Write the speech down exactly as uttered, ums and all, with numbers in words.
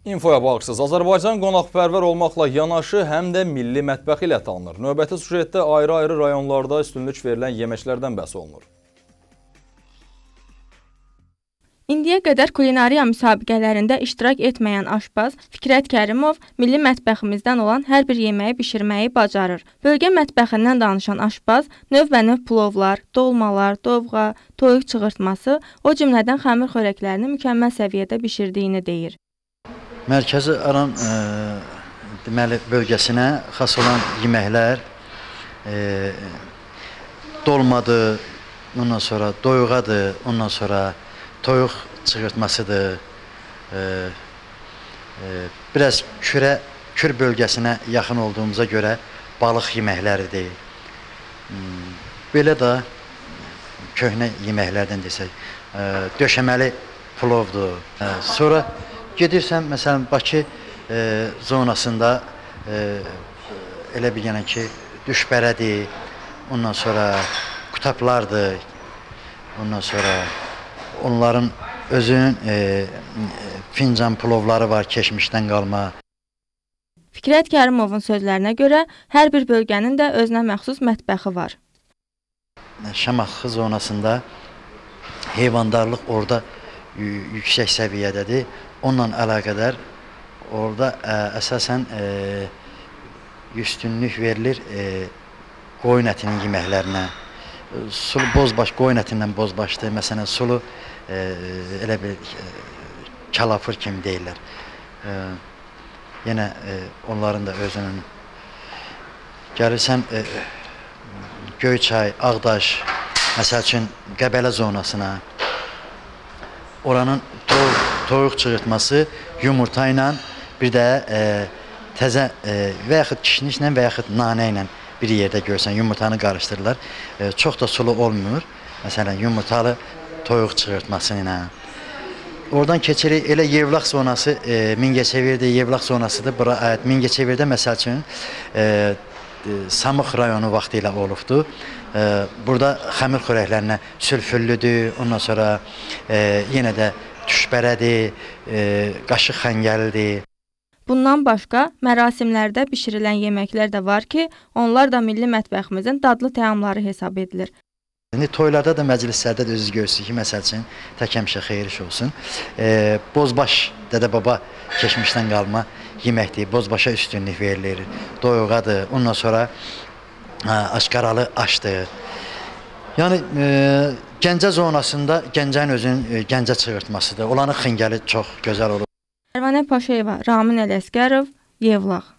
İnfoya baxırsınız. Azərbaycan qonaqpərvər olmaqla yanaşı həm də milli mətbəx ilə tanınır. Növbəti sujetdə ayrı-ayrı rayonlarda üstünlük verilən yeməklərdən bəhs olunur. İndiyə qədər kulinariya müsabiqələrində iştirak etməyən aşpaz Fikrət Kərimov milli mətbəximizdən olan hər bir yeməyi bişirməyi bacarır. Bölgə mətbəxindən danışan aşpaz növbənöv plovlar, dolmalar, dovğa, toyuq çığırtması, o cümlədən xəmir xörəklərini mükəmməl səviyyədə bişirdiyini deyir. Mərkəzi Aran e, deməli bölgəsinə xas olan yeməklər e, dolmadır, ondan sonra doyuğadır, ondan sonra toyuq çığırtmasıdır. E, e, biraz kürə, Kür bölgəsinə yaxın olduğumuza görə balıq yeməkləridir. Belə də köhnə yeməklərdən desək, e, döşəməli plovdur. E, sonra gedirsən, məsələn, Bakı e, zonasında e, elə bir yəni ki, düşbərədir, ondan sonra qutaplardır, ondan sonra onların özünün e, fincan plovları var, keçmişdən qalma. Fikrət Kərimovun sözlərinə görə, hər bir bölgənin də özünə məxsus mətbəxi var. Şamaxı zonasında heyvandarlıq orada yüksək səviyyədədir. Onunla əlaqədar orada ə, əsasən ə, üstünlük verilir ə, qoyun ətinin yeməklərinə. Sulu bozbaş, qoyun ətindən bozbaşdır. Məsələn, sulu ə, elə bir ə, kalafır kimi deyirlər. Ə, yenə ə, onların da özünün gəlirsən ə, Göyçay, Ağdaş, məsəl üçün Qəbələ zonasına, oranın toyuq, toyuq çığırtması yumurta ilə, bir də e, təzə e, və yaxud kişnişlə və yaxud nanə ilə bir yerdə görsən, yumurtanı qarışdırırlar. E, çox da sulu olmur. Məsələn, yumurtalı toyuq çığırtması ilə. Oradan keçirik, elə Yevlax zonası, e, Mingəçevirdə Yevlax zonasıdır. Bura aid Mingəçevirdə məsəl üçün e, Samux rayonu vaxtı ilə olubdur. Ee, burada xəmir xörəklərinə sülfüllüdür, ondan sonra e, yenə də düşbərədir, e, qaşıq xəngəlidir. Bundan başqa, mərasimlərdə bişirilən yeməklər də var ki, onlar da milli mətbəximizin dadlı təamları hesab edilir. İndi toylarda da, məclislərdə də özünüz görürsünüz ki, məsəl üçün, tək həmişə xeyir iş olsun. E, bozbaş, dədə-baba keçmişdən qalma yeməkdir, bozbaşa üstünlük verilir, doyuğadır, ondan sonra aşqaralı aşdır. Yəni, e, Gəncə zonasında Gəncənin özünün e, Gəncə çığırtmasıdır. Olanın xəngəli çox gözəl olur. Pərvanə Paşayeva, Ramin Ələsgərov, Yevlax.